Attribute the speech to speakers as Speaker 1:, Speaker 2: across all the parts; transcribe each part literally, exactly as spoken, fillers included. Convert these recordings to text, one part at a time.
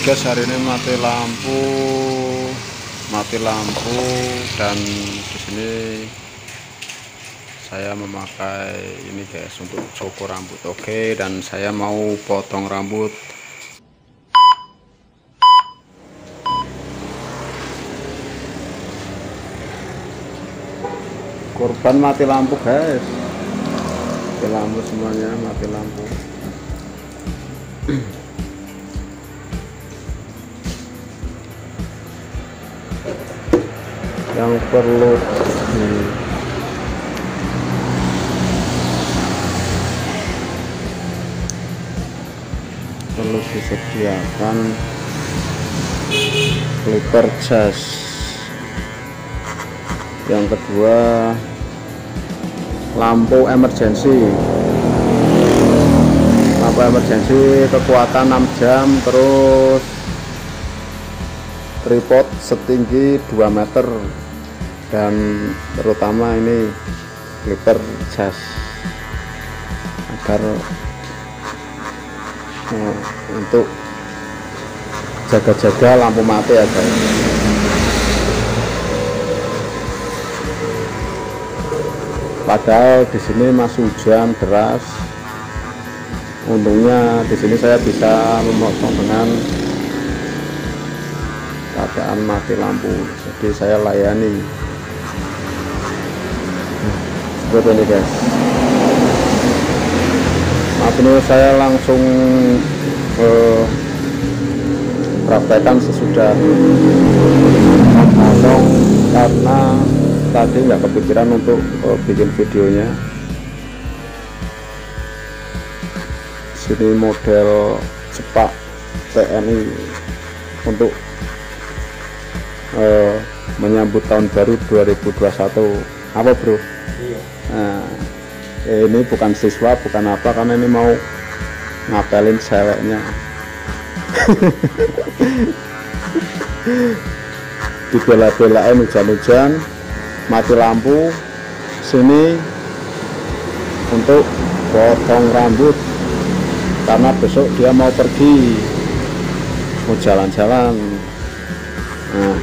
Speaker 1: guys, hari ini mati lampu mati lampu dan di sini saya memakai ini guys untuk cukur rambut. Oke, dan saya mau potong rambut. Korban mati lampu guys, mati lampu semuanya, mati lampu. Yang perlu hmm, perlu disediakan clipper jas. Yang kedua, lampu emergency lampu emergency kekuatan enam jam, terus tripod setinggi dua meter, dan terutama ini clipper jas agar eh, untuk jaga-jaga lampu mati ya guys. Padahal di sini masih hujan deras. Untungnya di sini saya bisa memotong dengan keadaan mati lampu, jadi saya layani seperti ini guys. Maaf, ini saya langsung eh, praktekkan sesudah potong karena tadi nggak kepikiran untuk eh, bikin videonya. Sini model cepak T N I untuk Uh, menyambut tahun baru dua ribu dua puluh satu. Apa bro? Iya. Nah, ini bukan siswa, bukan apa, karena ini mau ngapelin ceweknya. Dibela-belain hujan-hujan, mati lampu, sini untuk potong rambut karena besok dia mau pergi, mau jalan-jalan. Nah,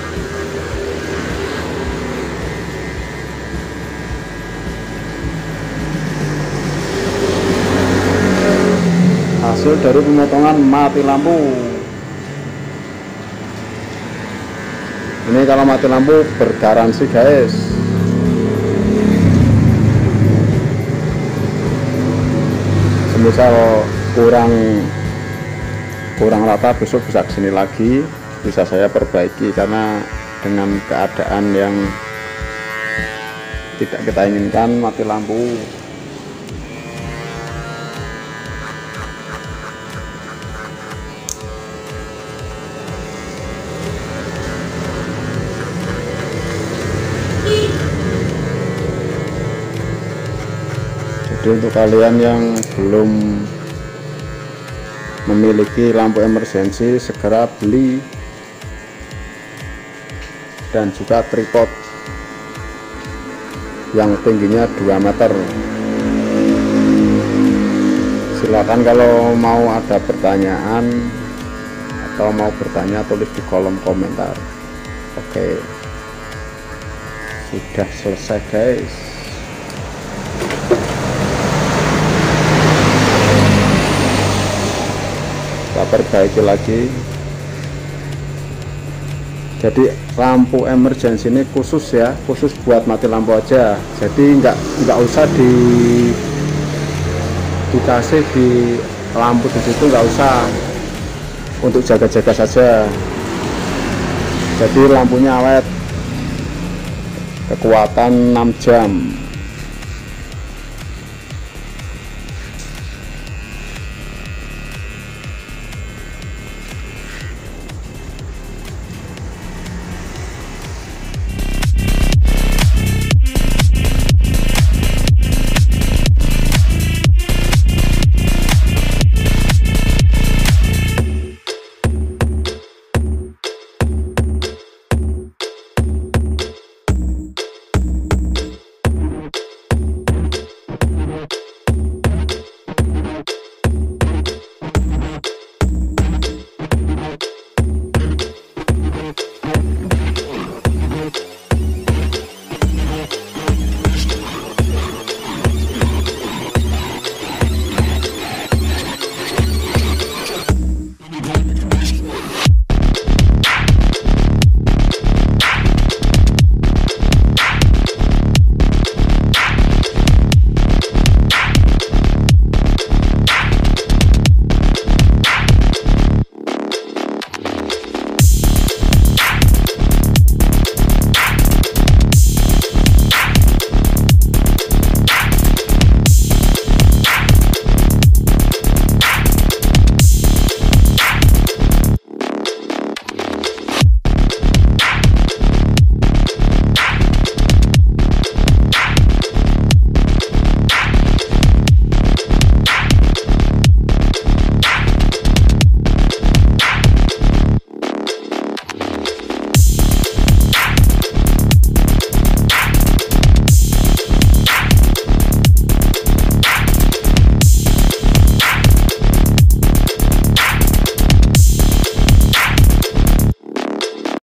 Speaker 1: hasil dari pemotongan mati lampu. Ini kalau mati lampu bergaransi guys. Semisal kurang kurang rata, besok bisa kesini lagi, bisa saya perbaiki, karena dengan keadaan yang tidak kita inginkan mati lampu. Jadi untuk kalian yang belum memiliki lampu emergency, segera beli, dan juga tripod yang tingginya dua meter. Silakan kalau mau ada pertanyaan atau mau bertanya, tulis di kolom komentar. Oke, sudah selesai guys. Kita perbaiki lagi. Jadi lampu emergency ini khusus ya, khusus buat mati lampu aja. Jadi nggak nggak usah di dikasih di lampu di situ, nggak usah, untuk jaga-jaga saja. Jadi lampunya awet, kekuatan enam jam.